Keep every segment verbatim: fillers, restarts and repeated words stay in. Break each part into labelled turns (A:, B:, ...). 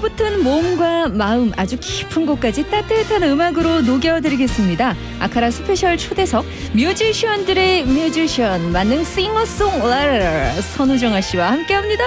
A: 얼어붙은 몸과 마음 아주 깊은 곳까지 따뜻한 음악으로 녹여드리겠습니다. 아카라 스페셜 초대석 뮤지션들의 뮤지션 만능 싱어송라이터 선우정아 씨와 함께합니다.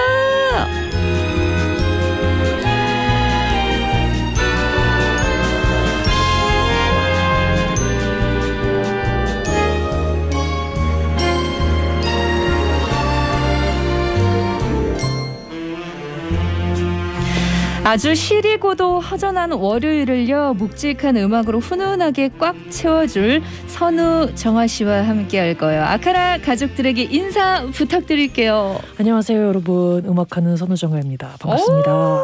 A: 아주 시리고도 허전한 월요일을요 묵직한 음악으로 훈훈하게 꽉 채워줄 선우정아 씨와 함께할 거예요. 아카라 가족들에게 인사 부탁드릴게요.
B: 안녕하세요 여러분, 음악하는 선우정아입니다. 반갑습니다.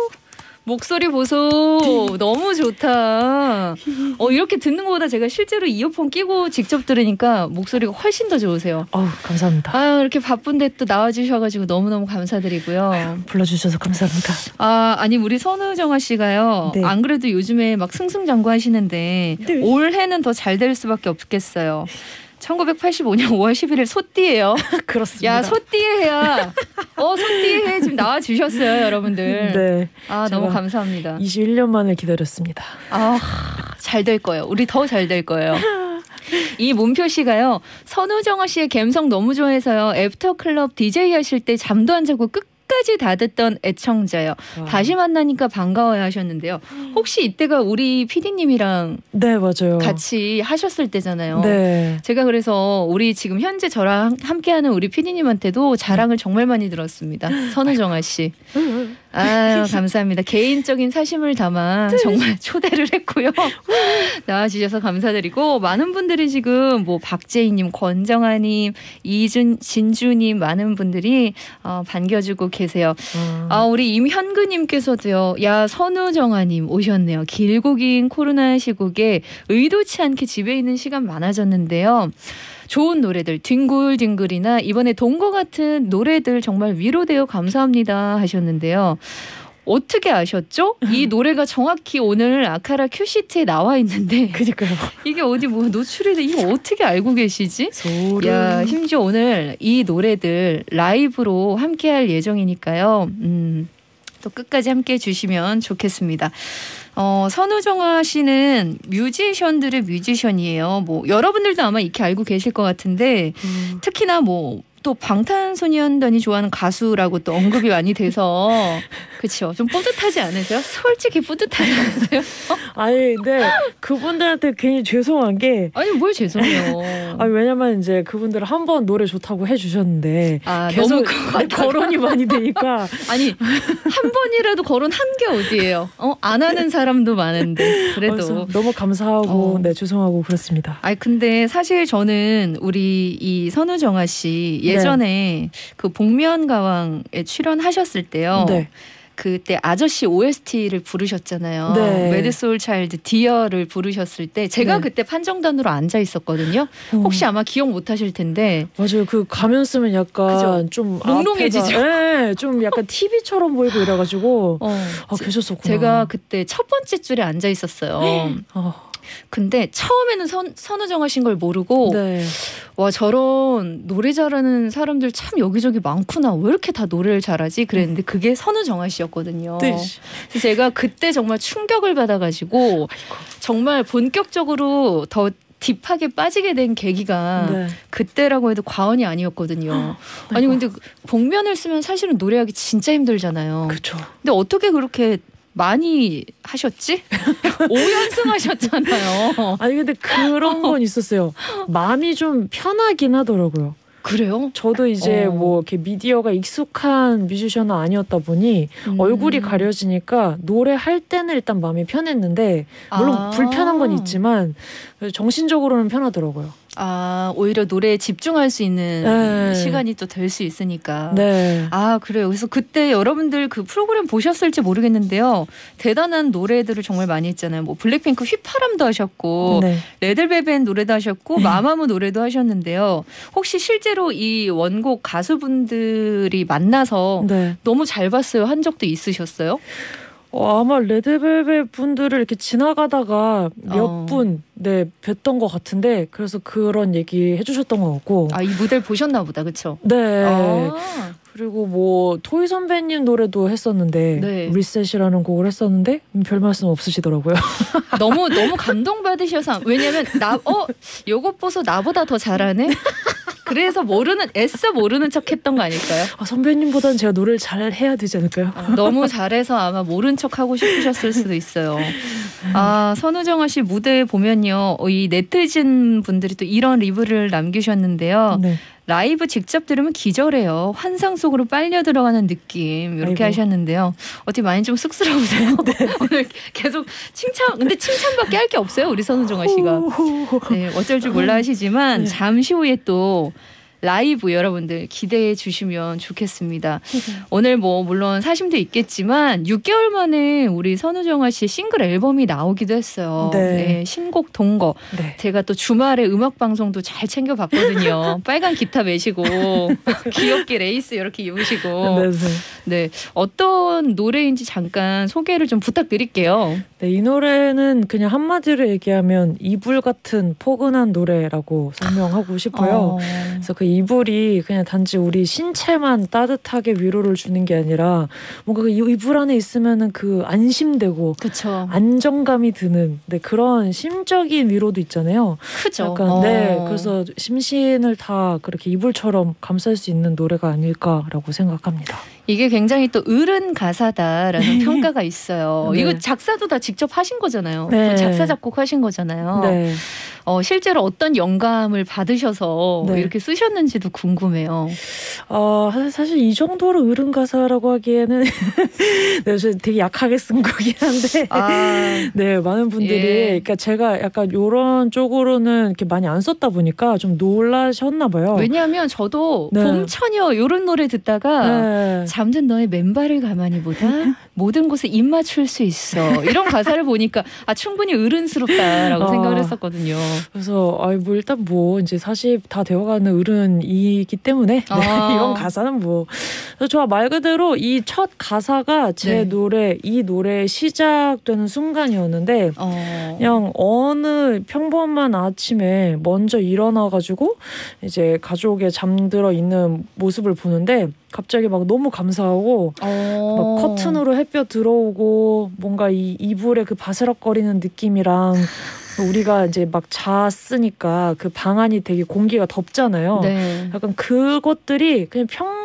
A: 목소리 보소. 너무 좋다. 어, 이렇게 듣는 것보다 제가 실제로 이어폰 끼고 직접 들으니까 목소리가 훨씬 더 좋으세요.
B: 어우, 감사합니다.
A: 아, 이렇게 바쁜데 또 나와주셔가지고 너무너무 감사드리고요.
B: 아유, 불러주셔서 감사합니다.
A: 아, 아니 우리 선우정아 씨가요.
B: 네.
A: 안 그래도 요즘에 막 승승장구하시는데
B: 네.
A: 올해는 더 잘 될 수밖에 없겠어요. 천구백팔십오 년 오월 십일일 소띠예요.
B: 그렇습니다.
A: 야, 소띠에 해야. 어, 소띠에 해 지금 나와 주셨어요, 여러분들.
B: 네.
A: 아, 너무 감사합니다.
B: 이십일 년 만에 기다렸습니다.
A: 아, 잘 될 거예요. 우리 더 잘 될 거예요. 이 문표 씨가요. 선우정아 씨의 감성 너무 좋아해서요. 애프터클럽 디제이 하실 때 잠도 안 자고 끝 까지 다 듣던 애청자요. 와. 다시 만나니까 반가워요 하셨는데요. 혹시 이때가 우리 피디님이랑
B: 네, 맞아요.
A: 같이 하셨을 때잖아요.
B: 네.
A: 제가 그래서 우리 지금 현재 저랑 함께하는 우리 피디님한테도 자랑을 정말 많이 들었습니다. 선우정아 씨. 아유, 감사합니다. 개인적인 사심을 담아 정말 초대를 했고요. 나와주셔서 감사드리고 많은 분들이 지금 뭐 박재희님, 권정아님, 이준 진주님 많은 분들이 어, 반겨주고 계세요. 음. 아, 우리 임현근님께서도요. 야, 선우정아님 오셨네요. 길고 긴 코로나 시국에 의도치 않게 집에 있는 시간 많아졌는데요. 좋은 노래들 뒹굴뒹굴이나 이번에 동거 같은 노래들 정말 위로되어 감사합니다 하셨는데요. 어떻게 아셨죠? 이 노래가 정확히 오늘 아카라 큐시트에 나와 있는데
B: 그니까요.
A: 이게 어디 뭐 노출이 돼? 이거 어떻게 알고 계시지?
B: 소름.
A: 야, 심지어 오늘 이 노래들 라이브로 함께할 예정이니까요. 음, 또 끝까지 함께해 주시면 좋겠습니다. 어, 선우정아 씨는 뮤지션들의 뮤지션이에요. 뭐 여러분들도 아마 익히 알고 계실 것 같은데 음. 특히나 뭐 또 방탄소년단이 좋아하는 가수라고 또 언급이 많이 돼서 그렇죠. 좀 뿌듯하지 않으세요? 솔직히 뿌듯하지 않으세요?
B: 아니 근데 그분들한테 괜히 죄송한 게
A: 아니 뭘 죄송해요.
B: 아니 왜냐면 이제 그분들 한 번 노래 좋다고 해주셨는데
A: 아,
B: 계속
A: 너무
B: 거론이 많이 되니까
A: 아니 한 번이라도 거론한 게 어디예요? 어, 안 하는 사람도 많은데 그래도
B: 너무 감사하고
A: 어.
B: 네 죄송하고 그렇습니다.
A: 아니 근데 사실 저는 우리 이 선우정아 씨 예전에 네. 그 복면가왕에 출연하셨을 때요. 네. 그때 아저씨 오에스티를 부르셨잖아요. 네. 매드소울 차일드 디어를 부르셨을 때 제가 네. 그때 판정단으로 앉아 있었거든요. 어. 혹시 아마 기억 못 하실 텐데.
B: 맞아요. 그 가면 쓰면 약간 그죠? 좀
A: 몽롱해지죠.
B: 네, 좀 약간 티비처럼 보이고 이래가지고
A: 어.
B: 아, 계셨었구나.
A: 제가 그때 첫 번째 줄에 앉아 있었어요. 어. 근데 처음에는 선, 선우정아 씨인 걸 모르고 네. 와 저런 노래 잘하는 사람들 참 여기저기 많구나. 왜 이렇게 다 노래를 잘하지? 그랬는데 그게 선우정아 씨였거든요. 네. 그래서 제가 그때 정말 충격을 받아가지고 아이고. 정말 본격적으로 더 딥하게 빠지게 된 계기가 네. 그때라고 해도 과언이 아니었거든요. 아니 근데 복면을 쓰면 사실은 노래하기 진짜 힘들잖아요.
B: 그렇죠.
A: 근데 어떻게 그렇게 많이 하셨지? 오 연승 하셨잖아요.
B: 아니 근데 그런 건 있었어요. 마음이 좀 편하긴 하더라고요.
A: 그래요?
B: 저도 이제
A: 어.
B: 뭐 이렇게 미디어가 익숙한 뮤지션은 아니었다 보니 음. 얼굴이 가려지니까 노래할 때는 일단 마음이 편했는데 물론 아. 불편한 건 있지만 정신적으로는 편하더라고요.
A: 아, 오히려 노래에 집중할 수 있는 네. 시간이 또 될 수 있으니까. 네. 아, 그래요. 그래서 그때 여러분들 그 프로그램 보셨을지 모르겠는데요. 대단한 노래들을 정말 많이 했잖아요. 뭐 블랙핑크 휘파람도 하셨고 네. 레드벨벳 노래도 하셨고 네. 마마무 노래도 하셨는데요. 혹시 실제로 이 원곡 가수분들이 만나서 네. 너무 잘 봤어요 한 적도 있으셨어요?
B: 어, 아마 레드벨벳 분들을 이렇게 지나가다가 몇 분 어. 네, 뵀던 것 같은데 그래서 그런 얘기 해주셨던 것 같고.
A: 아, 이 무대를 보셨나 보다, 그렇죠?
B: 네. 아. 그리고 뭐 토이 선배님 노래도 했었는데
A: 네.
B: 리셋이라는 곡을 했었는데 별 말씀 없으시더라고요.
A: 너무 너무 감동받으셔서 왜냐면 나 어 요것 보소 나보다 더 잘하네. 그래서 모르는 애써 모르는 척했던 거 아닐까요?
B: 아, 선배님보다는 제가 노래를 잘 해야 되지 않을까요?
A: 어, 너무 잘해서 아마 모른 척하고 싶으셨을 수도 있어요. 아 선우정아 씨 무대 보면요, 이 네티즌 분들이 또 이런 리뷰를 남기셨는데요. 네. 라이브 직접 들으면 기절해요. 환상 속으로 빨려 들어가는 느낌 이렇게 아이고. 하셨는데요. 어떻게 많이 좀 쑥스러우세요? 네. 오늘 계속 칭찬, 근데 칭찬밖에 할 게 없어요. 우리 선우정아 씨가. 네, 어쩔 줄 몰라 하시지만 네. 잠시 후에 또 라이브 여러분들 기대해 주시면 좋겠습니다. 오늘 뭐 물론 사심도 있겠지만 육 개월 만에 우리 선우정아 씨의 싱글 앨범이 나오기도 했어요. 네. 네, 신곡 동거. 네. 제가 또 주말에 음악 방송도 잘 챙겨봤거든요. 빨간 기타 메시고 귀엽게 레이스 이렇게 입으시고. 네, 네. 네, 어떤 노래인지 잠깐 소개를 좀 부탁드릴게요.
B: 네, 이 노래는 그냥 한마디로 얘기하면 이불 같은 포근한 노래라고 설명하고 싶어요. 어. 그래서 그 이불이 그냥 단지 우리 신체만 따뜻하게 위로를 주는 게 아니라 뭔가 그 이불 안에 있으면은 그 안심되고 그쵸. 안정감이 드는 네, 그런 심적인 위로도 있잖아요.
A: 그죠.
B: 약간 어. 네, 그래서 심신을 다 그렇게 이불처럼 감쌀 수 있는 노래가 아닐까라고 생각합니다.
A: 이게 굉장히 또 어른 가사다라는 네. 평가가 있어요. 네. 이거 작사도 다 직접 하신 거잖아요. 네. 작사 작곡 하신 거잖아요. 네. 어, 실제로 어떤 영감을 받으셔서 네. 이렇게 쓰셨는지도 궁금해요.
B: 어, 사실 이 정도로 어른 가사라고 하기에는 네, 되게 약하게 쓴 거긴 한데 아. 네, 많은 분들이 예. 그러니까 제가 약간 이런 쪽으로는 이렇게 많이 안 썼다 보니까 좀 놀라셨나 봐요.
A: 왜냐하면 저도 네. 봄처녀 이런 노래 듣다가 네. 잠든 너의 맨발을 가만히 보다 모든 곳에 입 맞출 수 있어 이런 가사를 보니까 아 충분히 어른스럽다라고 아. 생각을 했었거든요.
B: 그래서 아이 뭐 일단 뭐 이제 사십 다 되어가는 어른이기 때문에 아. 네, 이런 가사는 뭐 그래서 저 말 그대로 이 첫 가사가 제 네. 노래 이 노래 시작되는 순간이었는데 어. 그냥 어느 평범한 아침에 먼저 일어나가지고 이제 가족의 잠들어 있는 모습을 보는데 갑자기 막 너무 감사하고 어. 막 커튼으로 햇볕 들어오고 뭔가 이 이불의 그 바스락거리는 느낌이랑 우리가 이제 막 잤으니까 그 방 안이 되게 공기가 덥잖아요. 네. 약간 그것들이 그냥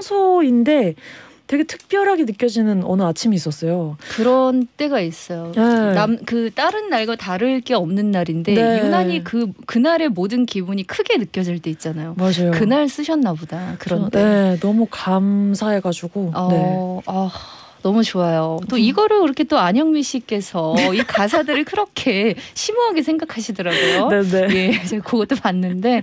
B: 평소인데 되게 특별하게 느껴지는 어느 아침이 있었어요.
A: 그런 때가 있어요. 네. 남, 그 다른 날과 다를 게 없는 날인데 네. 유난히 그 그날의 모든 기분이 크게 느껴질 때 있잖아요.
B: 맞아요.
A: 그날 쓰셨나 보다. 그런 때.
B: 네, 너무 감사해가지고.
A: 어,
B: 네.
A: 아. 너무 좋아요. 또 이거를 그렇게 또 안영미 씨께서 이 가사들을 그렇게 심오하게 생각하시더라고요. 네네. 예, 제가 그것도 봤는데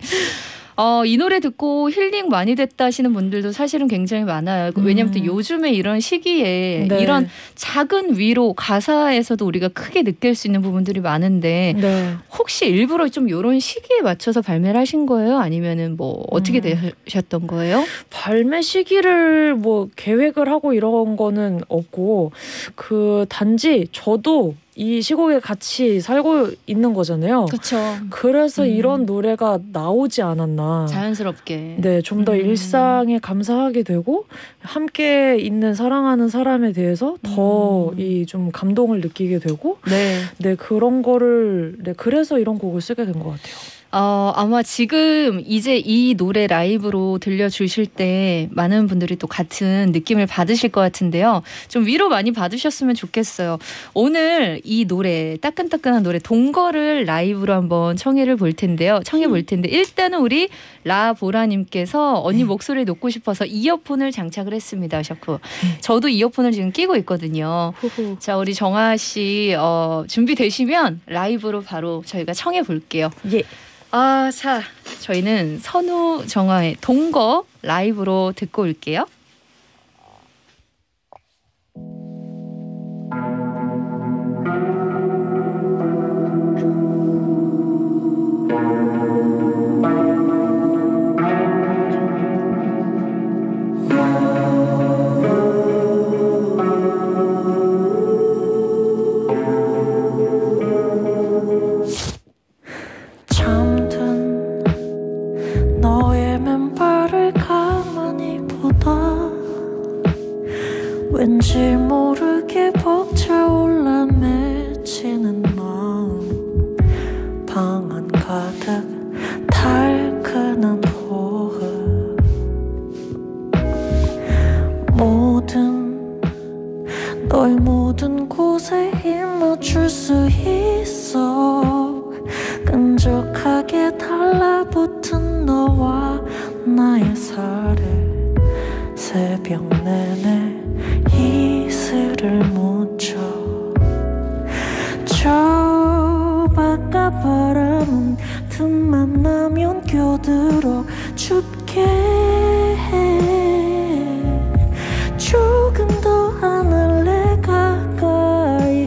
A: 어, 이 노래 듣고 힐링 많이 됐다 하시는 분들도 사실은 굉장히 많아요. 왜냐하면 또 음. 요즘에 이런 시기에 네. 이런 작은 위로 가사에서도 우리가 크게 느낄 수 있는 부분들이 많은데 네. 혹시 일부러 좀 이런 시기에 맞춰서 발매를 하신 거예요? 아니면은 뭐 어떻게 음. 되셨던 거예요?
B: 발매 시기를 뭐 계획을 하고 이런 거는 없고 그 단지 저도 이 시국에 같이 살고 있는 거잖아요.
A: 그렇죠.
B: 그래서 음. 이런 노래가 나오지 않았나.
A: 자연스럽게.
B: 네, 좀 더 음. 일상에 감사하게 되고 함께 있는 사랑하는 사람에 대해서 더 이 좀 감동을 느끼게 되고 네, 네 그런 거를 네 그래서 이런 곡을 쓰게 된 것 같아요.
A: 어, 아마 지금 이제 이 노래 라이브로 들려주실 때 많은 분들이 또 같은 느낌을 받으실 것 같은데요. 좀 위로 많이 받으셨으면 좋겠어요. 오늘 이 노래, 따끈따끈한 노래 동거를 라이브로 한번 청해를 볼 텐데요. 청해 볼 텐데 일단은 우리 라보라님께서 언니 목소리 놓고 싶어서 이어폰을 장착을 했습니다. 샤프. 저도 이어폰을 지금 끼고 있거든요. 자, 우리 정아 씨 어, 준비되시면 라이브로 바로 저희가 청해 볼게요.
B: 예.
A: 아, 자, 저희는 선우 정아의 동거 라이브로 듣고 올게요.
C: 너의 맨발을 가만히 보다 저 바깥 바람은 틈만 나면 껴들어 춥게 해. 조금 더 하늘에 가까이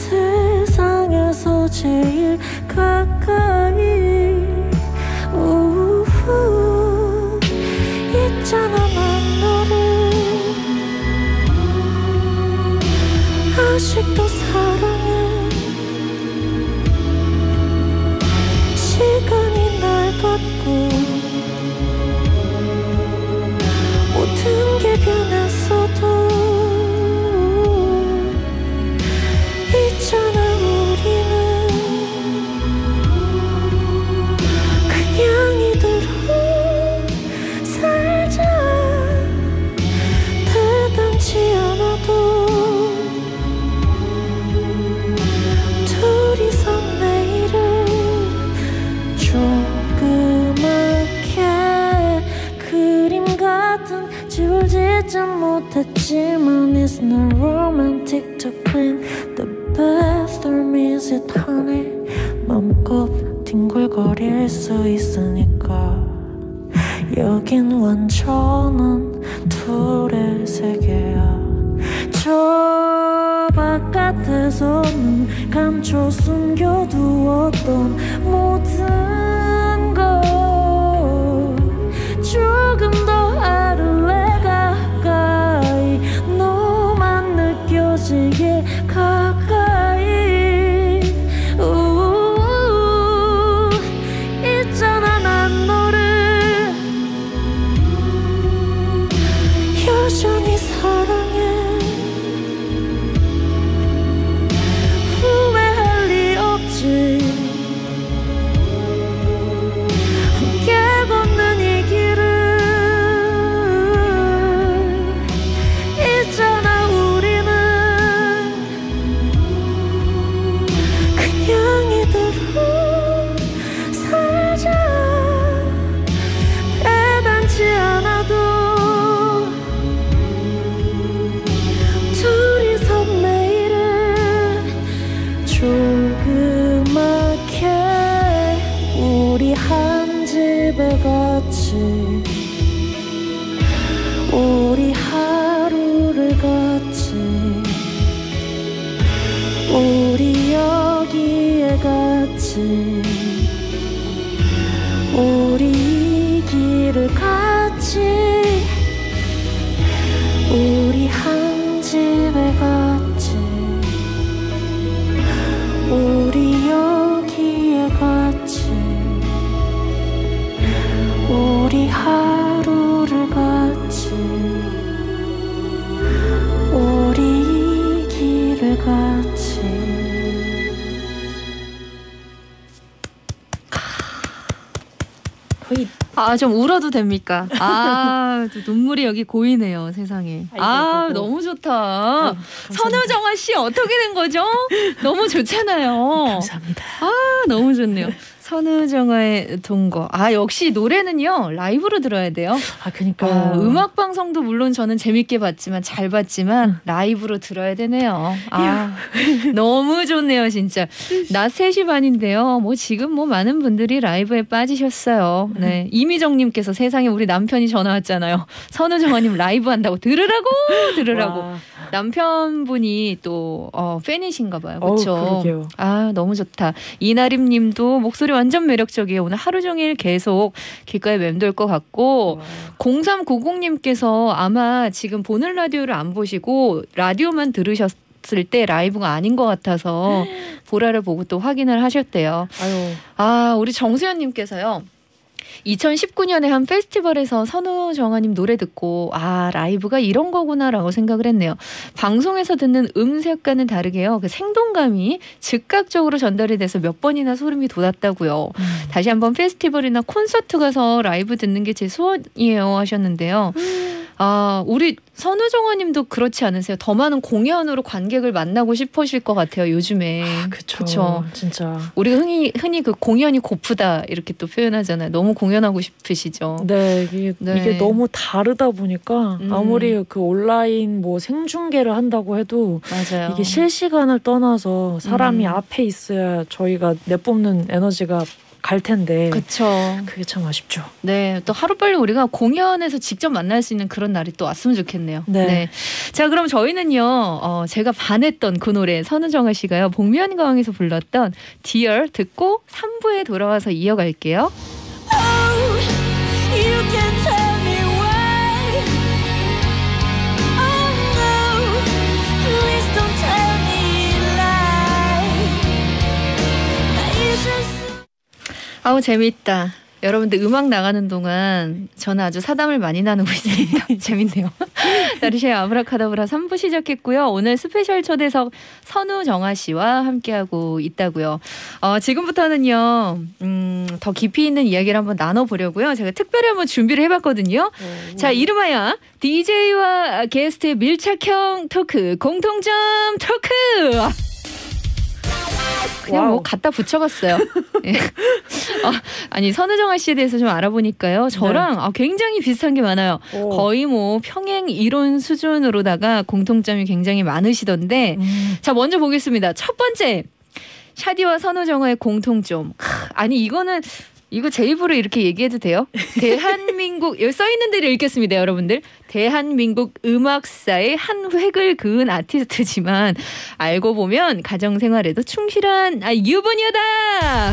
C: 세상에서 제일 가까이 우후 있잖아 난 너를 아직도 사랑해. 시간이 날 걷고 모든 게 변했어도 있잖아 우리는 그냥 이대로 살자. 대단치 않아도 둘이서 내일을 조그맣게 그림 같은 집을 짓지 못했지만 It's not romantic to clean the bathroom is it honey. 맘껏 뒹굴거릴 수 있으니까 여긴 완전한 둘의 세계야. 저 바깥에서 눈 감춰 숨겨두었던 모든 것 조금 더 하루에 가까이 너만 느껴지게 가까이 우우 있잖아 난 너를 여전히 사랑해. 후회할 리 없지. 함께 걷는 이 길을 있잖아 우리는 그냥 이대로 살자. 대단치 않아도 둘이서 매일을 조그맣게 우리 한 집에 같이 우리 하루를 같이 우리 여기에 같이 우리 이 길을 같이 우리 한 집에 같이 우리 여기에 같이 우리 하루를 같이 우리 이 길을 같이.
B: 거의
A: 아, 좀 울어도 됩니까? 아, 또 눈물이 여기 고이네요, 세상에.
B: 아이고,
A: 아,
B: 아이고.
A: 너무 좋다.
B: 아유,
A: 선우정아 씨 어떻게 된 거죠? 너무 좋잖아요.
B: 감사합니다.
A: 아, 너무 좋네요. 선우정아의 동거. 아, 역시 노래는요 라이브로 들어야 돼요.
B: 아, 그러니까
A: 아, 음악 방송도 물론 저는 재밌게 봤지만 잘 봤지만 라이브로 들어야 되네요. 아, 너무 좋네요, 진짜. 낮 세 시 반인데요. 뭐 지금 뭐 많은 분들이 라이브에 빠지셨어요. 네, 이미정님께서 세상에 우리 남편이 전화 왔잖아요. 선우정아님 라이브 한다고 들으라고 들으라고.
B: 와.
A: 남편분이 또 어, 팬이신가 봐요.
B: 어우,
A: 그렇죠.
B: 그러게요.
A: 아, 너무 좋다. 이나림님도 목소리 완전 매력적이에요. 오늘 하루 종일 계속 귓가에 맴돌 것 같고.
B: 와.
A: 공삼구공님께서 아마 지금 보는 라디오를 안 보시고 라디오만 들으셨을 때 라이브가 아닌 것 같아서 보라를 보고 또 확인을 하셨대요.
B: 아유.
A: 아, 우리 정수연님께서요. 이천십구 년에 한 페스티벌에서 선우정아님 노래 듣고 아, 라이브가 이런 거구나라고 생각을 했네요. 방송에서 듣는 음색과는 다르게요. 그 생동감이 즉각적으로 전달이 돼서 몇 번이나 소름이 돋았다고요.
B: 음.
A: 다시 한번 페스티벌이나 콘서트 가서 라이브 듣는 게 제 소원이에요 하셨는데요.
B: 음.
A: 아, 우리 선우정아님도 그렇지 않으세요? 더 많은 공연으로 관객을 만나고 싶으실 것 같아요. 요즘에.
B: 아, 그렇죠. 진짜.
A: 우리가 흔히 흔히 그 공연이 고프다 이렇게 또 표현하잖아요. 너무 공연하고 싶으시죠.
B: 네, 이게,
A: 네.
B: 이게 너무 다르다 보니까
A: 음.
B: 아무리 그 온라인 뭐 생중계를 한다고 해도
A: 맞아요.
B: 이게 실시간을 떠나서 사람이
A: 음.
B: 앞에 있어야 저희가 내뿜는 에너지가 갈 텐데.
A: 그렇죠.
B: 그게 참 아쉽죠.
A: 네, 또 하루빨리 우리가 공연에서 직접 만날 수 있는 그런 날이 또 왔으면 좋겠네요.
B: 네.
A: 네. 자, 그럼 저희는요, 어, 제가 반했던 그 노래 선우정아 씨가요, 복면가왕에서 불렀던 Dear 듣고 삼 부에 돌아와서 이어갈게요.
C: Oh, you can tell me why. Oh no, please don't tell me lie. 나 잊을 수
A: 아우 재밌다. 여러분들 음악 나가는 동안 저는 아주 사담을 많이 나누고 있습니다. 재밌네요. 나르샤의 아브라카다브라 삼 부 시작했고요. 오늘 스페셜 초대석 선우정아 씨와 함께하고 있다고요. 어, 지금부터는요. 음, 더 깊이 있는 이야기를 한번 나눠보려고요. 제가 특별히 한번 준비를 해봤거든요. 오. 자, 이름하여 디제이와 게스트의 밀착형 토크, 공통점 토크. 그냥
B: 와우.
A: 뭐 갖다 붙여봤어요. 예. 어, 아니 선우정아 씨에 대해서 좀 알아보니까요. 저랑 네. 아, 굉장히 비슷한 게 많아요. 오. 거의 뭐 평행 이론 수준으로다가 공통점이 굉장히 많으시던데 음. 자 먼저 보겠습니다. 첫 번째 샤디와 선우정아의 공통점. 아니 이거는 이거 제 입으로 이렇게 얘기해도 돼요? 대한민국 여기 써있는 대로 읽겠습니다. 여러분들. 대한민국 음악사의 한 획을 그은 아티스트지만 알고 보면 가정생활에도 충실한 아, 유부녀다.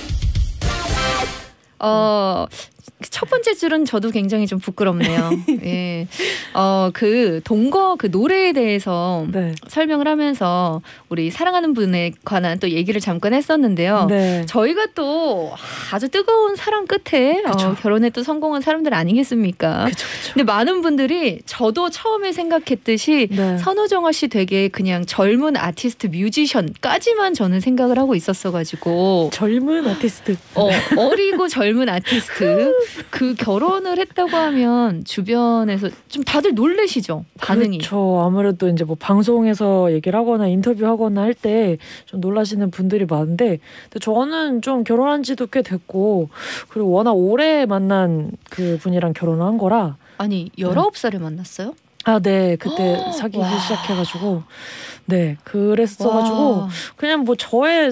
A: 어... 첫 번째 줄은 저도 굉장히 좀 부끄럽네요. 예. 어, 그 동거 그 노래에 대해서 네. 설명을 하면서 우리 사랑하는 분에 관한 또 얘기를 잠깐 했었는데요. 네. 저희가 또 아주 뜨거운 사랑 끝에 어, 결혼에 또 성공한 사람들 아니겠습니까? 그쵸, 그쵸. 근데 많은 분들이 저도 처음에 생각했듯이 네. 선우정아 씨 되게 그냥 젊은 아티스트 뮤지션까지만 저는 생각을 하고 있었어가지고
B: 젊은 아티스트
A: 어, 어리고 젊은 아티스트 그 결혼을 했다고 하면 주변에서 좀 다들 놀라시죠? 반응이.
B: 그렇죠. 아무래도 이제 뭐 방송에서 얘기를 하거나 인터뷰하거나 할 때 좀 놀라시는 분들이 많은데 근데 저는 좀 결혼한 지도 꽤 됐고 그리고 워낙 오래 만난 그 분이랑 결혼을 한 거라
A: 아니 열아홉 살에 네. 만났어요?
B: 아, 네. 그때 사귀기 와. 시작해가지고 네 그랬어가지고 와. 그냥 뭐 저의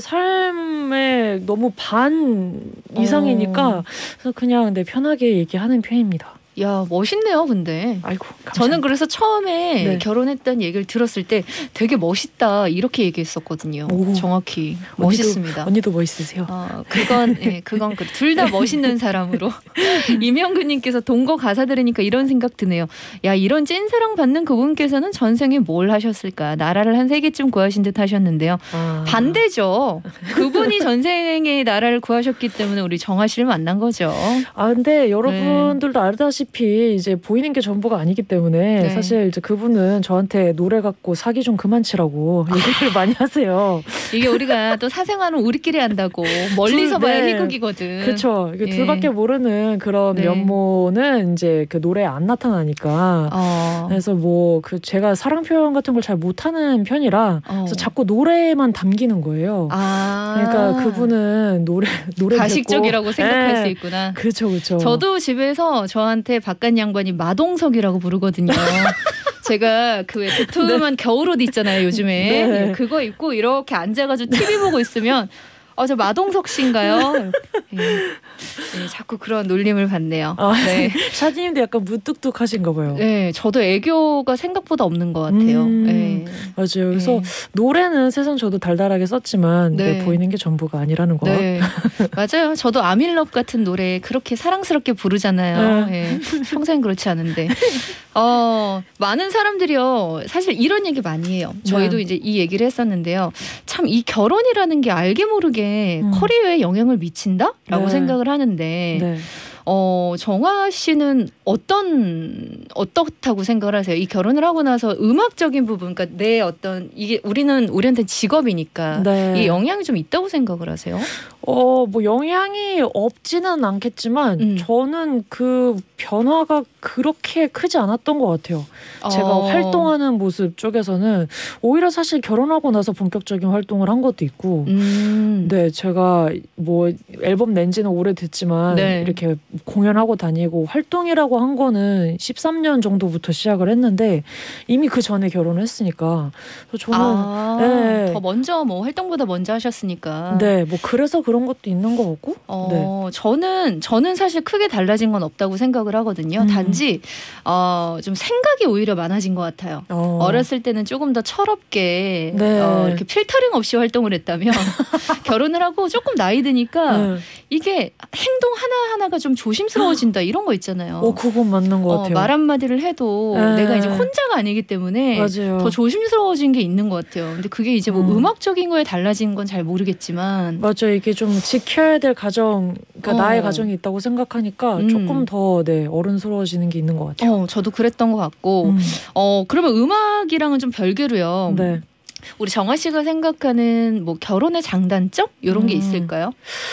B: 삶의 너무 반 이상이니까 어. 그래서 그냥 네, 편하게 얘기하는 편입니다.
A: 야 멋있네요. 근데
B: 아이고 감사합니다.
A: 저는 그래서 처음에
B: 네.
A: 결혼했다는 얘기를 들었을 때 되게 멋있다 이렇게 얘기했었거든요. 오. 정확히 멋있습니다.
B: 언니도, 언니도 멋있으세요?
A: 어, 그건 예, 그건 그, 둘 다 멋있는 사람으로 이명근님께서 동거 가사 들으니까 이런 생각 드네요. 야 이런 찐사랑 받는 그분께서는 전생에 뭘 하셨을까? 나라를 한 세 개쯤 구하신 듯 하셨는데요. 아. 반대죠. 그분이 전생에 나라를 구하셨기 때문에 우리 정아 씨를 만난 거죠.
B: 아 근데 여러분들도 네. 알다시피 이제 보이는 게 전부가 아니기 때문에 네. 사실 이제 그분은 저한테 노래 갖고 사기 좀 그만 치라고 얘기를 많이 하세요.
A: 이게 우리가 또 사생활은 우리끼리 한다고 멀리서 둘, 봐야 네. 희극이거든.
B: 그렇죠. 예. 둘밖에 모르는 그런 네. 면모는 이제 그 노래에 안 나타나니까. 어. 그래서 뭐 그 제가 사랑 표현 같은 걸 잘 못하는 편이라 어. 그래서 자꾸 노래만 담기는 거예요. 아. 그러니까 그분은 노래 노래
A: 가식적이라고
B: 듣고.
A: 생각할
B: 네.
A: 수 있구나.
B: 그렇죠, 그렇죠.
A: 저도 집에서 저한테 바깥 양반이 마동석이라고 부르거든요. 제가 그 왜 두툼한 네. 겨울옷 있잖아요 요즘에 네. 그거 입고 이렇게 앉아가지고 티비 보고 있으면 어, 저 마동석 씨인가요? 네. 네, 자꾸 그런 놀림을 받네요. 아,
B: 네. 샤디님도 약간 무뚝뚝하신가 봐요.
A: 네, 저도 애교가 생각보다 없는 것 같아요.
B: 음,
A: 네.
B: 맞아요. 그래서 네. 노래는 세상 저도 달달하게 썼지만 네. 네, 보이는 게 전부가 아니라는 거.
A: 네. 맞아요. 저도 아밀럽 같은 노래 그렇게 사랑스럽게 부르잖아요. 네. 평생 그렇지 않은데. 어, 많은 사람들이요. 사실 이런 얘기 많이 해요. 저희도 네. 이제 이 얘기를 했었는데요. 참 이 결혼이라는 게 알게 모르게 음. 커리어에 영향을 미친다라고 네. 생각을 하는데 네. 어, 정화 씨는 어떤 어떻다고 생각을 하세요? 이 결혼을 하고 나서 음악적인 부분, 그러니까 내 어떤 이게 우리는 우리한테 직업이니까
B: 네.
A: 이 영향이 좀 있다고 생각을 하세요?
B: 어, 뭐 영향이 없지는 않겠지만
A: 음.
B: 저는 그 변화가 그렇게 크지 않았던 것 같아요. 제가
A: 어.
B: 활동하는 모습 쪽에서는 오히려 사실 결혼하고 나서 본격적인 활동을 한 것도 있고
A: 음.
B: 네, 제가 뭐 앨범 낸 지는 오래됐지만
A: 네.
B: 이렇게 공연하고 다니고 활동이라고 한 거는 십삼 년 정도부터 시작을 했는데 이미 그 전에 결혼을 했으니까 그래서 저는
A: 아,
B: 네.
A: 더 먼저 뭐 활동보다 먼저 하셨으니까.
B: 네, 뭐 그래서 그런 것도 있는 것 같고.
A: 어,
B: 네.
A: 저는 저는 사실 크게 달라진 건 없다고 생각을 하거든요.
B: 음.
A: 단지 어, 좀 생각이 오히려 많아진 것 같아요.
B: 어.
A: 어렸을 때는 조금 더 철없게
B: 네.
A: 어, 이렇게 필터링 없이 활동을 했다면 결혼을 하고 조금 나이 드니까
B: 네.
A: 이게 행동 하나 하나가 좀 조심스러워진다 이런 거 있잖아요.
B: 어, 그건 맞는 것
A: 어,
B: 같아요.
A: 말 한마디를 해도
B: 네.
A: 내가 이제 혼자가 아니기 때문에
B: 맞아요.
A: 더 조심스러워진 게 있는 것 같아요. 근데 그게 이제 뭐
B: 음.
A: 음악적인 거에 달라진 건 잘 모르겠지만
B: 맞아요. 이게 좀 지켜야 될 가정, 그러니까
A: 어.
B: 나의 가정이 있다고 생각하니까
A: 음.
B: 조금 더 네, 어른스러워지는 게 있는 것 같아요.
A: 어, 저도 그랬던 것 같고
B: 음.
A: 어 그러면 음악이랑은 좀 별개로요.
B: 네.
A: 우리 정아 씨가 생각하는 뭐 결혼의 장단점 이런 게
B: 음.
A: 있을까요?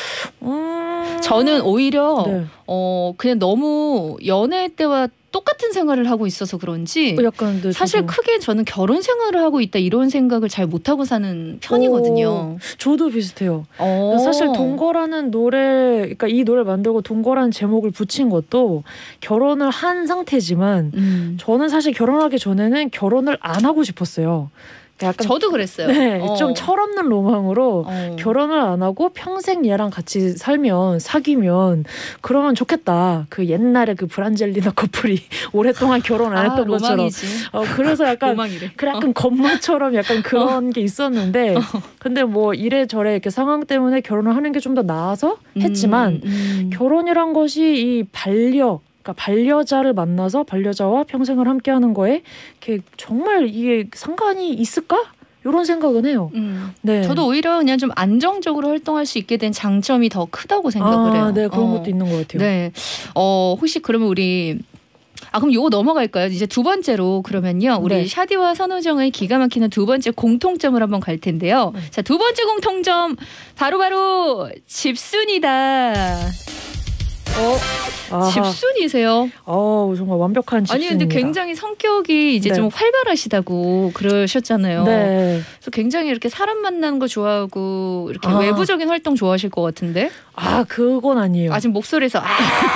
B: 음.
A: 저는 오히려
B: 네.
A: 어 그냥 너무 연애 때와 똑같은 생활을 하고 있어서 그런지
B: 어, 약간 네,
A: 사실
B: 저도,
A: 크게 저는 결혼 생활을 하고 있다 이런 생각을 잘 못하고 사는 편이거든요.
B: 오, 저도 비슷해요.
A: 어.
B: 사실 동거라는 노래, 그러니까 이 노래를 만들고 동거라는 제목을 붙인 것도 결혼을 한 상태지만
A: 음.
B: 저는 사실 결혼하기 전에는 결혼을 안 하고 싶었어요. 약간
A: 저도 그랬어요.
B: 네,
A: 어.
B: 좀 철없는 로망으로
A: 어.
B: 결혼을 안 하고 평생 얘랑 같이 살면 사귀면 그러면 좋겠다. 그 옛날에 그 브란젤리나 커플이 오랫동안 결혼 안
A: 아,
B: 했던 것처럼.
A: 로망이지.
B: 어, 그래서 약간
A: 로망이래.
B: 그 약간 건망처럼 약간 그런
A: 어.
B: 게 있었는데 근데 뭐 이래저래 이렇게 상황 때문에 결혼을 하는 게 좀 더 나아서 했지만
A: 음, 음.
B: 결혼이란 것이 이 반려 그러니까 반려자를 만나서 반려자와 평생을 함께하는 거에 이렇게 정말 이게 상관이 있을까? 이런 생각은 해요.
A: 음.
B: 네.
A: 저도 오히려 그냥 좀 안정적으로 활동할 수 있게 된 장점이 더 크다고 생각을
B: 아,
A: 해요.
B: 네, 그런
A: 어.
B: 것도 있는 것 같아요.
A: 네. 어, 혹시 그러면 우리 아 그럼 요거 넘어갈까요? 이제 두 번째로 그러면요. 우리
B: 네.
A: 샤디와 선우정의 기가 막히는 두 번째 공통점을 한번 갈 텐데요.
B: 네.
A: 자, 두 번째 공통점 바로바로 집순이다. 어,
B: 아하.
A: 집순이세요?
B: 어, 정말 완벽한
A: 아니
B: 집순입니다.
A: 근데 굉장히 성격이 이제
B: 네.
A: 좀 활발하시다고 그러셨잖아요.
B: 네.
A: 그래서 굉장히 이렇게 사람 만나는 거 좋아하고 이렇게
B: 아.
A: 외부적인 활동 좋아하실 것 같은데
B: 아, 그건 아니에요.
A: 아직 목소리에서 아,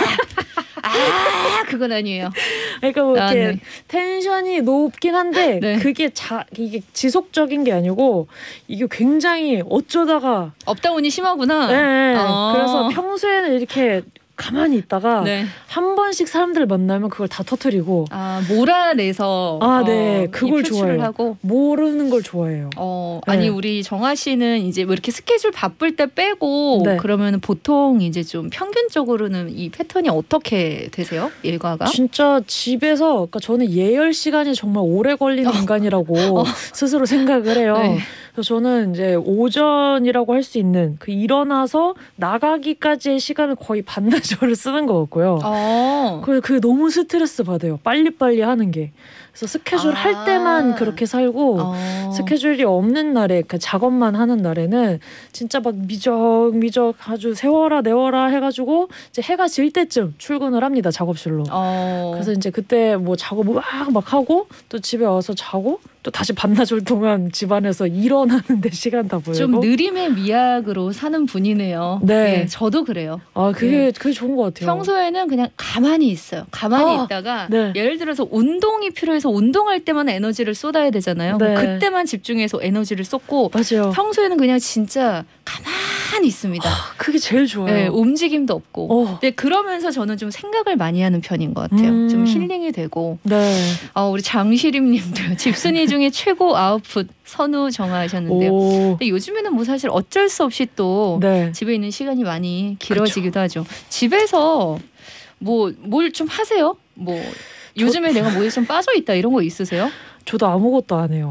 A: 아 그건 아니에요.
B: 그러니까 뭐
A: 아,
B: 이렇게
A: 네.
B: 텐션이 높긴 한데
A: 네.
B: 그게 자 이게 지속적인 게 아니고 이게 굉장히 어쩌다가
A: 업다운이 심하구나.
B: 네.
A: 아.
B: 그래서 평소에는 이렇게 가만히 있다가
A: 네.
B: 한 번씩 사람들 만나면 그걸 다 터뜨리고
A: 아 몰아내서
B: 아, 네.
A: 어,
B: 그걸
A: 이 표출을
B: 좋아해요.
A: 하고
B: 모르는 걸 좋아해요.
A: 어
B: 네.
A: 아니 우리 정아 씨는 이제 뭐 이렇게 스케줄 바쁠 때 빼고
B: 네.
A: 그러면 보통 이제 좀 평균적으로는 이 패턴이 어떻게 되세요? 일과가?
B: 진짜 집에서 그러니까 저는 예열 시간이 정말 오래 걸리는 인간이라고
A: 어.
B: 스스로 생각을 해요.
A: 네.
B: 그래서 저는 이제 오전이라고 할 수 있는 그 일어나서 나가기까지의 시간을 거의 반나절을 쓰는 것 같고요.
A: 어.
B: 그, 그게 너무 스트레스 받아요. 빨리빨리 하는 게. 그래서 스케줄
A: 아.
B: 할 때만 그렇게 살고
A: 어.
B: 스케줄이 없는 날에 그 작업만 하는 날에는 진짜 막 미적미적 아주 세워라 내워라 해가지고 이제 해가 질 때쯤 출근을 합니다. 작업실로.
A: 어.
B: 그래서 이제 그때 뭐 작업 막 막 하고 또 집에 와서 자고 또 다시 반나절 동안 집안에서 일어나는데 시간 다 보내고.
A: 좀 느림의 미학으로 사는 분이네요.
B: 네.
A: 예, 저도 그래요.
B: 아 그게
A: 네.
B: 그게 좋은 것 같아요.
A: 평소에는 그냥 가만히 있어요. 가만히
B: 아,
A: 있다가
B: 네.
A: 예를 들어서 운동이 필요해서 운동할 때만 에너지를 쏟아야 되잖아요.
B: 네.
A: 그때만 집중해서 에너지를 쏟고
B: 맞아요.
A: 평소에는 그냥 진짜 가만히 있습니다.
B: 아, 그게 제일 좋아요.
A: 네, 움직임도 없고.
B: 어.
A: 근데 그러면서 저는 좀 생각을 많이 하는 편인 것 같아요.
B: 음.
A: 좀 힐링이 되고.
B: 네.
A: 아, 우리 장시림님도 집순이 중에 최고 아웃풋 선우 정하셨는데요.
B: 오.
A: 근데 요즘에는 뭐 사실 어쩔 수 없이 또
B: 네.
A: 집에 있는 시간이 많이 길어지기도 하죠. 집에서 뭐 뭘 좀 하세요? 뭐 요즘에 내가 뭐에 좀 빠져 있다 이런 거 있으세요?
B: 저도 아무것도 안 해요.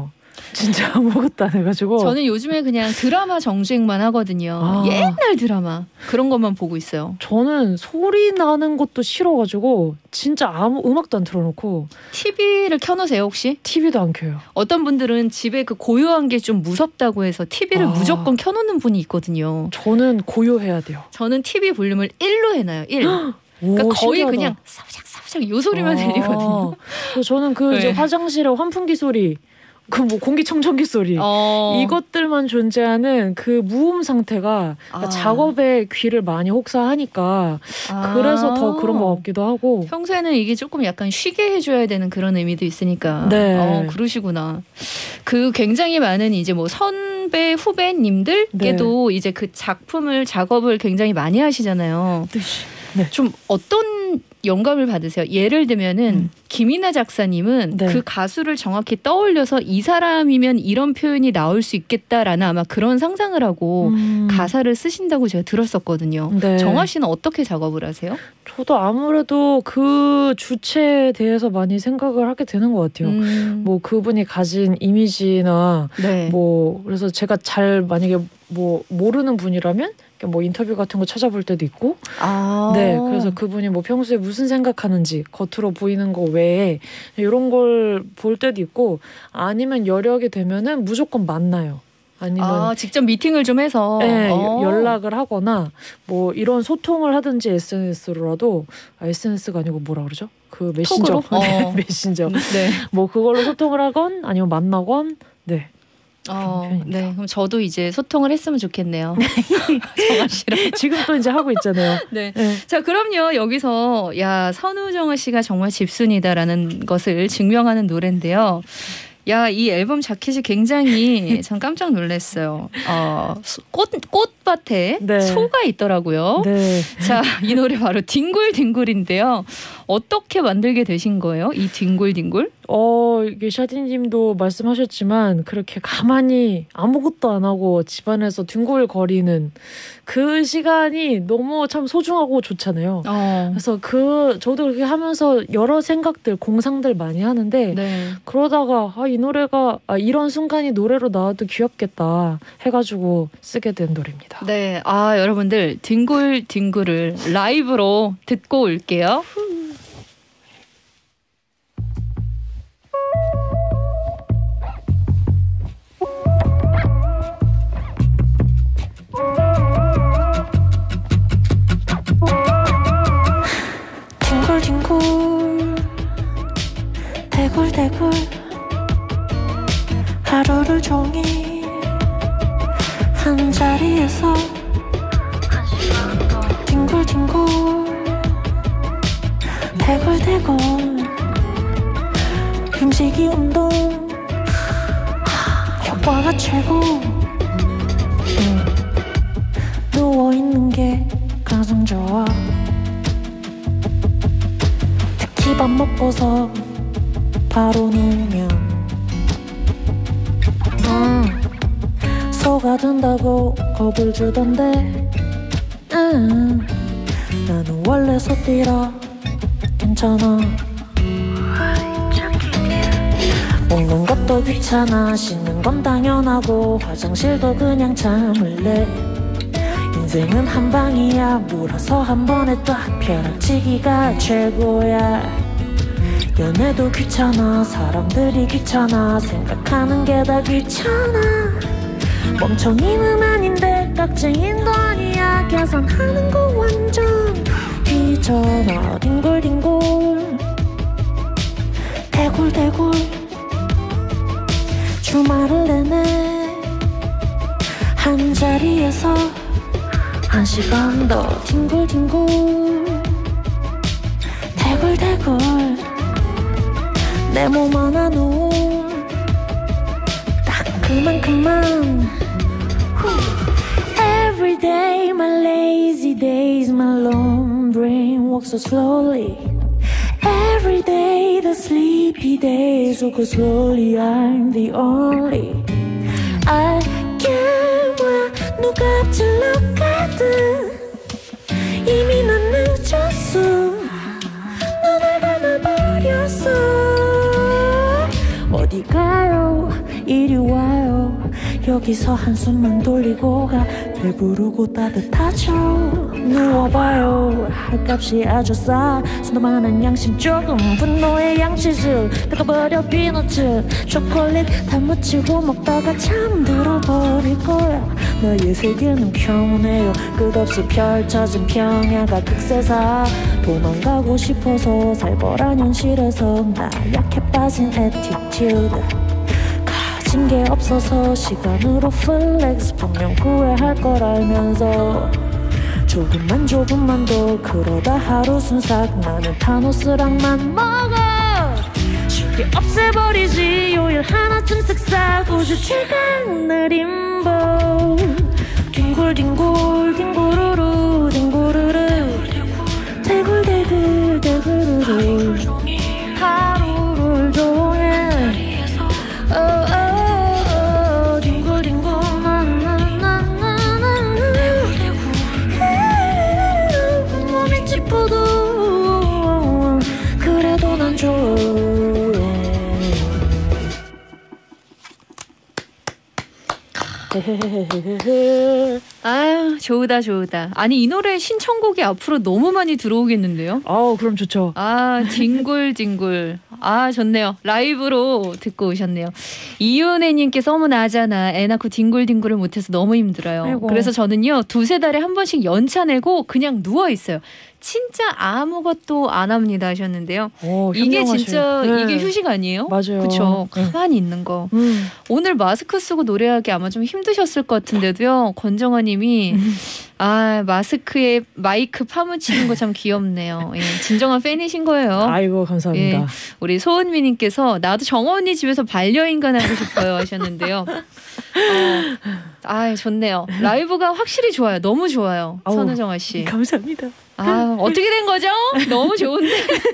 B: 진짜 아무것도 안 해가지고.
A: 저는 요즘에 그냥 드라마 정주행만 하거든요.
B: 아.
A: 옛날 드라마 그런 것만 보고 있어요.
B: 저는 소리 나는 것도 싫어가지고 진짜 아무 음악도 안 틀어놓고
A: 티비를 켜놓으세요 혹시?
B: 티비도 안 켜요.
A: 어떤 분들은 집에 그 고요한 게 좀 무섭다고 해서 티비를
B: 아.
A: 무조건 켜놓는 분이 있거든요.
B: 저는 고요해야 돼요.
A: 저는 티비 볼륨을 일로 해놔요. 일. 그러니까
B: 오,
A: 거의
B: 신기하다.
A: 그냥 사부작 사부작 요 소리만
B: 아.
A: 들리거든요.
B: 그래서 저는 그 이제
A: 네.
B: 화장실에 환풍기 소리, 그 뭐 공기청정기 소리
A: 어.
B: 이것들만 존재하는 그 무음 상태가 그러니까
A: 아.
B: 작업에 귀를 많이 혹사하니까
A: 아.
B: 그래서 더 그런 것 같기도 하고.
A: 평소에는 이게 조금 약간 쉬게 해줘야 되는 그런 의미도 있으니까.
B: 네.
A: 어, 그러시구나. 그 굉장히 많은 이제 뭐 선배 후배님들께도
B: 네.
A: 이제 그 작품을 작업을 굉장히 많이 하시잖아요.
B: 네.
A: 좀 어떤 영감을 받으세요? 예를 들면은
B: 음.
A: 김이나 작사님은
B: 네.
A: 그 가수를 정확히 떠올려서 이 사람이면 이런 표현이 나올 수 있겠다라는 아마 그런 상상을 하고
B: 음.
A: 가사를 쓰신다고 제가 들었었거든요.
B: 네.
A: 정화 씨는 어떻게 작업을 하세요?
B: 저도 아무래도 그 주체에 대해서 많이 생각을 하게 되는 것 같아요.
A: 음.
B: 뭐 그분이 가진 이미지나
A: 네.
B: 뭐 그래서 제가 잘 만약에 뭐 모르는 분이라면 뭐 인터뷰 같은 거 찾아볼 때도 있고.
A: 아.
B: 네, 그래서 그분이 뭐 평소에 무슨 생각하는지 겉으로 보이는 거 외에 이런 걸 볼 때도 있고, 아니면 여력이 되면은 무조건 만나요. 아니면
A: 아, 직접 미팅을 좀 해서
B: 네,
A: 어.
B: 연락을 하거나 뭐 이런 소통을 하든지 에스엔에스로라도 아, 에스엔에스가 아니고 뭐라 그러죠? 그 메신저,
A: 톡으로? 어.
B: 메신저.
A: 네.
B: 뭐 그걸로 소통을 하건 아니면 만나건. 네.
A: 어,
B: 편입니다.
A: 네. 그럼 저도 이제 소통을 했으면 좋겠네요. 정화 씨랑.
B: 지금 또 이제 하고 있잖아요.
A: 네.
B: 네.
A: 자, 그럼요. 여기서 야, 선우정아 씨가 정말 집순이다라는 것을 증명하는 노래인데요. 야, 이 앨범 자켓이 굉장히 전 깜짝 놀랐어요. 어, 꽃 꽃밭에
B: 네.
A: 소가 있더라고요.
B: 네.
A: 자, 이 노래 바로 뒹굴뒹굴인데요. 어떻게 만들게 되신 거예요? 이 뒹굴뒹굴?
B: 어, 이게 샤디님도 말씀하셨지만 그렇게 가만히 아무것도 안 하고 집안에서 뒹굴거리는 그 시간이 너무 참 소중하고 좋잖아요.
A: 어.
B: 그래서 그 저도 그렇게 하면서 여러 생각들, 공상들 많이 하는데
A: 네.
B: 그러다가 아, 이 노래가 아, 이런 순간이 노래로 나와도 귀엽겠다 해가지고 쓰게 된 노래입니다.
A: 네. 아, 여러분들 뒹굴뒹굴을 라이브로 듣고 올게요.
C: 뒹굴뒹굴 대굴대굴 하루를 종일 한 자리에서 뒹굴뒹굴 대굴대굴 힘쓰기 운동 효과가 최고. 음. 누워있는 게 가장 좋아. 특히 밥 먹고서 바로 누우면 음, 소가 된다고 겁을 주던데 음, 나는 원래 소띠라 괜찮아. 먹는 것도 귀찮아. 씻는 건 당연하고 화장실도 그냥 참을래. 인생은 한 방이야. 물어서 한 번에 딱 펴락치기가 최고야. 연애도 귀찮아. 사람들이 귀찮아. 생각하는 게 다 귀찮아. 멍청이는 아닌데 깍쟁이도 아니야. 계산하는 거 완전 귀찮아. 뒹굴뒹굴 대굴대굴 주말을 내내 한 자리에서 한 시간 더 뒹굴뒹굴 대굴대굴 내 몸 하나 누울 딱 그만큼만. Every day my lazy days, my lone brain walks so slowly. Every day the sleepy days will go slowly. I'm the only. 알게 뭐야 누가 앞질러 가든 이미 난 늦었어. 눈을 감아버렸어. 어디 가요 이리 여기서 한숨만 돌리고 가 배부르고 따뜻하죠. 누워봐요 할 아주 싸 수많은 양심 조금 분노의 양치질 뜯어버려 피넛을 초콜릿 다 묻히고 먹다가 잠들어 버릴 거야. 너의 세계는 평온해요 끝없이 펼쳐진 평야가 극세사 도망가고 싶어서 살벌한 현실에서 나 약해 빠진 애티튜드 가진 게 없어서 시간으로 플렉스 분명 후회할 걸 알면서 조금만 조금만 더 그러다 하루 순삭 나는 타노스랑만 먹어 쉽게 없애버리지 요일 하나쯤 쓱싹 우주 최강 느림보 뒹굴뒹굴 뒹구르르 뒹구르르 대굴대굴 대구르르 하루를 종일 어어어 뒹굴뒹굴 몸이 찌뿌도 그래도 난 좋아.
A: 아유 좋다 좋다. 아니 이 노래 신청곡이 앞으로 너무 많이 들어오겠는데요.
B: 아우 그럼 좋죠.
A: 아 뒹굴뒹굴 아 좋네요. 라이브로 듣고 오셨네요. 이윤혜님께서 어머 나잖아 애 낳고 뒹굴뒹굴을 못해서 너무 힘들어요.
B: 아이고.
A: 그래서 저는요 두세 달에 한 번씩 연차 내고 그냥 누워있어요. 진짜 아무것도 안 합니다 하셨는데요.
B: 오,
A: 이게
B: 현명하셔요.
A: 진짜
B: 네.
A: 이게 휴식 아니에요?
B: 맞아요.
A: 그렇죠.
B: 네.
A: 가만히 있는 거.
B: 음.
A: 오늘 마스크 쓰고 노래하기 아마 좀 힘드셨을 것 같은데도요. 권정아님이 아 마스크에 마이크 파묻히는 거 참 귀엽네요. 예, 진정한 팬이신 거예요.
B: 아이고 감사합니다.
A: 예, 우리 소은미님께서 나도 정아 언니 집에서 반려인간 하고 싶어요 하셨는데요. 어, 아 좋네요. 라이브가 확실히 좋아요. 너무 좋아요.
B: 아우,
A: 선우정아 씨.
B: 감사합니다.
A: 아 어떻게 된 거죠? 너무 좋은데.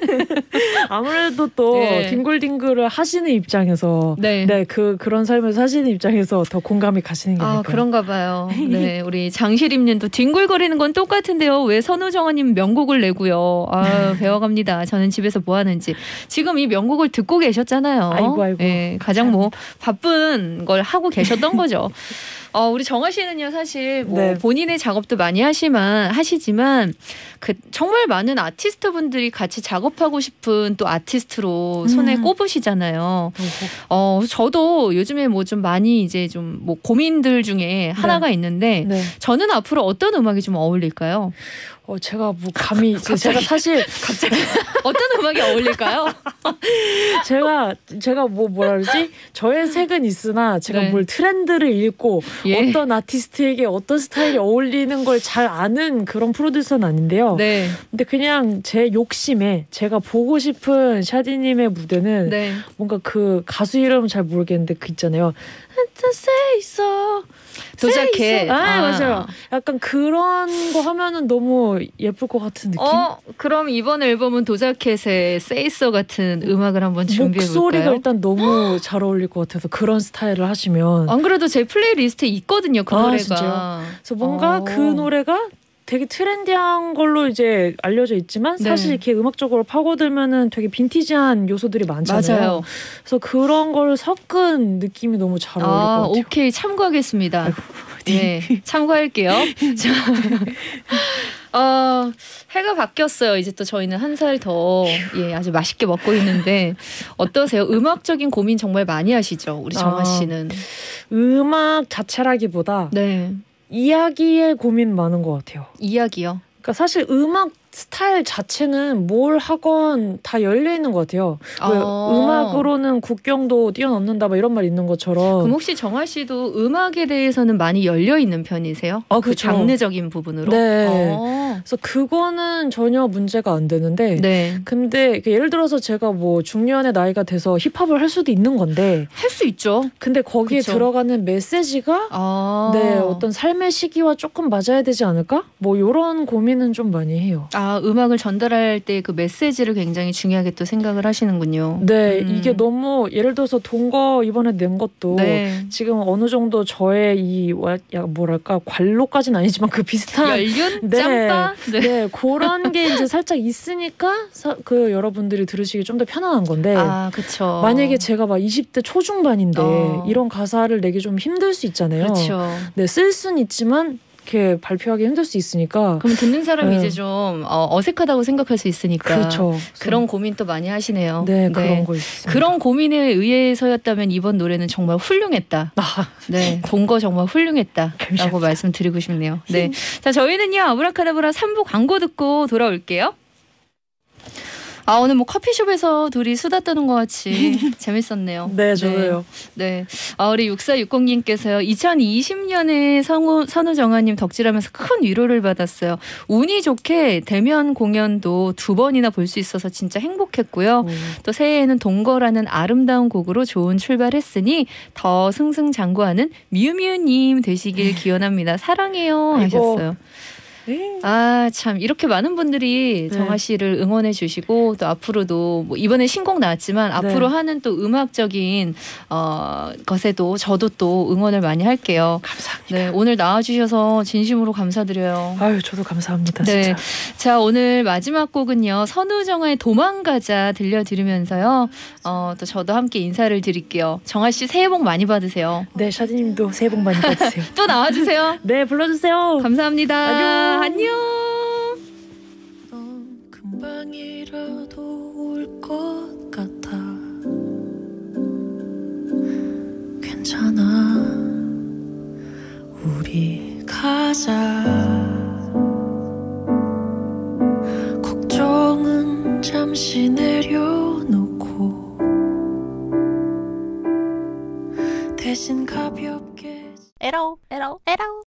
B: 아무래도 또
A: 네.
B: 뒹굴뒹굴을 하시는 입장에서
A: 네.
B: 네, 그 그런 삶을 사시는 입장에서 더 공감이 가시는 게
A: 아
B: 아닐까요?
A: 그런가 봐요. 네 우리 장시림님도 뒹굴거리는 건 똑같은데요. 왜 선우정아님 명곡을 내고요. 아 배워갑니다. 저는 집에서 뭐 하는지. 지금 이 명곡을 듣고 계셨잖아요.
B: 아이고, 아이고.
A: 네, 가장 뭐 바쁜 걸 하고 계셨던 거죠. 어, 우리 정아 씨는요 사실 뭐
B: 네.
A: 본인의 작업도 많이 하시만 하시지만 그 정말 많은 아티스트 분들이 같이 작업하고 싶은 또 아티스트로 손에
B: 음.
A: 꼽으시잖아요. 어 저도 요즘에 뭐 좀 많이 이제 좀 뭐 고민들 중에 하나가 있는데
B: 네.
A: 저는 앞으로 어떤 음악이 좀 어울릴까요?
B: 어 제가 뭐 감히 제가 사실
A: 갑자기 어떤 음악이 어울릴까요?
B: 제가 제가 뭐 뭐라 그러지? 저의 색은 있으나 제가
A: 네.
B: 뭘 트렌드를 읽고
A: 예.
B: 어떤 아티스트에게 어떤 스타일이 어울리는 걸 잘 아는 그런 프로듀서는 아닌데요.
A: 네,
B: 근데 그냥 제 욕심에 제가 보고 싶은 샤디님의 무대는
A: 네.
B: 뭔가 그 가수 이름은 잘 모르겠는데 그 있잖아요. Say so.
A: 도자켓.
B: 아,
A: 아.
B: 맞아요. 약간 그런 거 하면은 너무 예쁠 것 같은 느낌.
A: 어 그럼 이번 앨범은 도자켓의 Say So 같은 음악을 한번 준비해
B: 목소리가
A: 볼까요?
B: 일단 너무 잘 어울릴 것 같아서 그런 스타일을 하시면.
A: 안 그래도 제 플레이리스트에 있거든요 그
B: 아,
A: 노래가.
B: 진짜요? 그래서 뭔가
A: 어.
B: 그 노래가 되게 트렌디한 걸로 이제 알려져 있지만
A: 네.
B: 사실 이렇게 음악적으로 파고들면은 되게 빈티지한 요소들이 많잖아요.
A: 맞아요.
B: 그래서 그런 걸 섞은 느낌이 너무 잘 어울릴
A: 아,
B: 것 같아요.
A: 오케이 참고하겠습니다. 네, 참고할게요. 자, 어, 해가 바뀌었어요. 이제 또 저희는 한 살 더 예, 아주 맛있게 먹고 있는데 어떠세요? 음악적인 고민 정말 많이 하시죠, 우리 정아
B: 아,
A: 씨는?
B: 음악 자체라기보다
A: 네,
B: 이야기에 고민 많은 것 같아요.
A: 이야기요.
B: 그러니까 사실 음악 스타일 자체는 뭘 하건 다 열려 있는 것 같아요. 왜
A: 아.
B: 음악으로는 국경도 뛰어넘는다 막 이런 말 있는 것처럼.
A: 그럼 혹시 정아 씨도 음악에 대해서는 많이 열려 있는 편이세요?
B: 아,
A: 그
B: 그렇죠.
A: 장르적인 부분으로?
B: 네.
A: 어.
B: 그래서 그거는 전혀 문제가 안 되는데.
A: 네.
B: 근데 예를 들어서 제가 뭐 중년의 나이가 돼서 힙합을 할 수도 있는 건데,
A: 할 수 있죠.
B: 근데 거기에
A: 그쵸.
B: 들어가는 메시지가
A: 아.
B: 네 어떤 삶의 시기와 조금 맞아야 되지 않을까? 뭐 이런 고민은 좀 많이 해요.
A: 아, 음악을 전달할 때 그 메시지를 굉장히 중요하게 또 생각을 하시는군요.
B: 네,
A: 음.
B: 이게 너무 예를 들어서 동거 이번에 낸 것도
A: 네.
B: 지금 어느 정도 저의 이 뭐랄까 관로까지는 아니지만 그 비슷한
A: 연륜?
B: 네,
A: 짬바?
B: 네. 네, 그런 게 이제 살짝 있으니까 사, 그 여러분들이 들으시기 좀 더 편안한 건데
A: 아, 그쵸.
B: 만약에 제가 막 이십 대 초중반인데
A: 어.
B: 이런 가사를 내기 좀 힘들 수 있잖아요.
A: 그렇죠.
B: 네, 쓸 수는 있지만 이렇게 발표하기 힘들 수 있으니까.
A: 그럼 듣는 사람이
B: 네.
A: 이제 좀 어, 어색하다고 생각할 수 있으니까.
B: 그렇죠.
A: 그런 고민 또 많이 하시네요.
B: 네, 네. 그런 거 있습니다.
A: 그런 고민에 의해서였다면 이번 노래는 정말 훌륭했다.
B: 아,
A: 네, 동거 정말 훌륭했다라고
B: 감사합니다.
A: 말씀드리고 싶네요. 네, 자 저희는요 아브라카다브라 삼 부 광고 듣고 돌아올게요. 아 오늘 뭐 커피숍에서 둘이 수다 떠는 것 같이 재밌었네요.
B: 네, 저도요.
A: 네, 네. 아, 우리 육사육공님께서요 이천이십 년에 성우, 선우정아님 덕질하면서 큰 위로를 받았어요. 운이 좋게 대면 공연도 두 번이나 볼 수 있어서 진짜 행복했고요.
B: 음.
A: 또 새해에는 동거라는 아름다운 곡으로 좋은 출발했으니 더 승승장구하는 미우미우님 되시길 기원합니다. 사랑해요
B: 아이고.
A: 하셨어요.
B: 네.
A: 아, 참 이렇게 많은 분들이
B: 네.
A: 정아 씨를 응원해 주시고 또 앞으로도 뭐 이번에 신곡 나왔지만 앞으로
B: 네.
A: 하는 또 음악적인 어, 것에도 저도 또 응원을 많이 할게요.
B: 감사합니다.
A: 네, 오늘 나와 주셔서 진심으로 감사드려요.
B: 아유, 저도 감사합니다.
A: 네.
B: 진짜.
A: 자, 오늘 마지막 곡은요. 선우정아의 도망가자 들려드리면서요. 어, 또 저도 함께 인사를 드릴게요. 정아 씨 새해 복 많이 받으세요.
B: 네, 샤디님도 새해 복 많이 받으세요.
A: 또 나와 주세요.
B: 네, 불러주세요.
A: 감사합니다.
B: 안녕.
A: 안녕.
C: 넌 금방이라도 올 것 같아. 괜찮아, 우리 가자. 걱정은 잠시 내려놓고 대신 가볍게
D: 에러 에러 에러